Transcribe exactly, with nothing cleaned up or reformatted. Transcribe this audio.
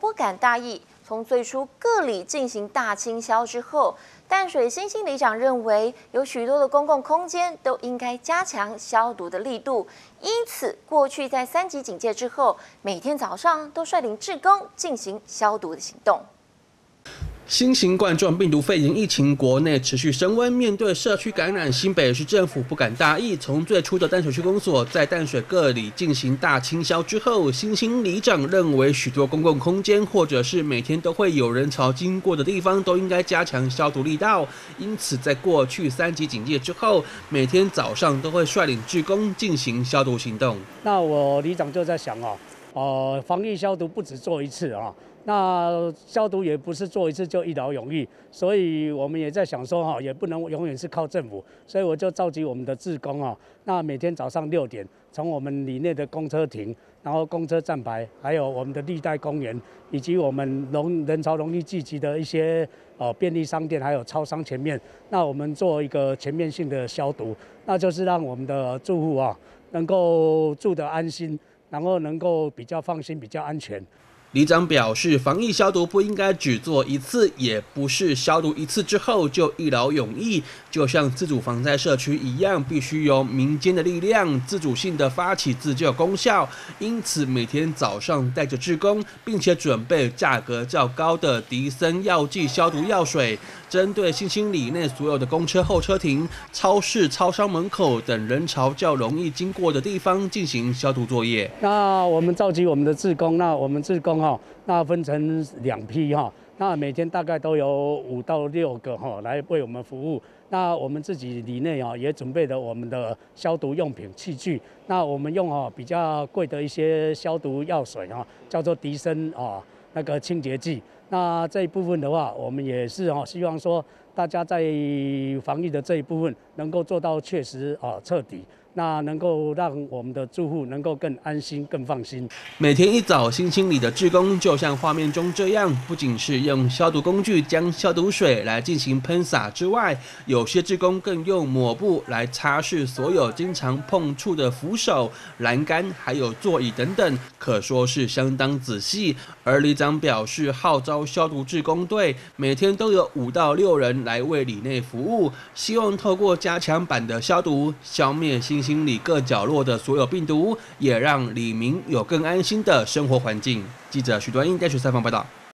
不敢大意。从最初各里进行大清消之后，淡水新兴里长认为，有许多的公共空间都应该加强消毒的力度。因此，过去在三级警戒之后，每天早上都率领志工进行消毒的行动。 新型冠状病毒肺炎疫情国内持续升温，面对社区感染，新北市政府不敢大意。从最初的淡水区公所在淡水各里进行大清消之后，新兴里长认为许多公共空间或者是每天都会有人潮经过的地方，都应该加强消毒力道。因此，在过去三级警戒之后，每天早上都会率领志工进行消毒行动。 那我里长就在想哦，呃，防疫消毒不止做一次啊。 那消毒也不是做一次就一劳永逸，所以我们也在想说哈，也不能永远是靠政府，所以我就召集我们的志工啊，那每天早上六点，从我们里内的公车亭，然后公车站牌，还有我们的历代公园，以及我们容人潮容易聚集的一些呃便利商店，还有超商前面，那我们做一个全面性的消毒，那就是让我们的住户啊能够住得安心，然后能够比较放心、比较安全。 里长表示，防疫消毒不应该只做一次，也不是消毒一次之后就一劳永逸。就像自主防灾社区一样，必须由民间的力量自主性的发起自救功效。因此，每天早上带着志工，并且准备价格较高的迪森药剂消毒药水，针对新兴里内所有的公车候车亭、超市、超商门口等人潮较容易经过的地方进行消毒作业。 那我们召集我们的志工，那我们志工。 哈，那分成两批哈，那每天大概都有五到六个哈来为我们服务。那我们自己里内啊也准备了我们的消毒用品器具。那我们用啊比较贵的一些消毒药水啊，叫做迪森啊那个清洁剂。那这一部分的话，我们也是啊希望说大家在防疫的这一部分能够做到确实啊彻底。 那能够让我们的住户能够更安心、更放心。 每天一早，新兴里的志工就像画面中这样，不仅是用消毒工具将消毒水来进行喷洒之外，有些志工更用抹布来擦拭所有经常碰触的扶手、栏杆，还有座椅等等，可说是相当仔细。而里长表示，号召消毒志工队每天都有五到六人来为里内服务，希望透过加强版的消毒，消灭新。 心里各角落的所有病毒，也让里民有更安心的生活环境。记者许端英带去采访报道。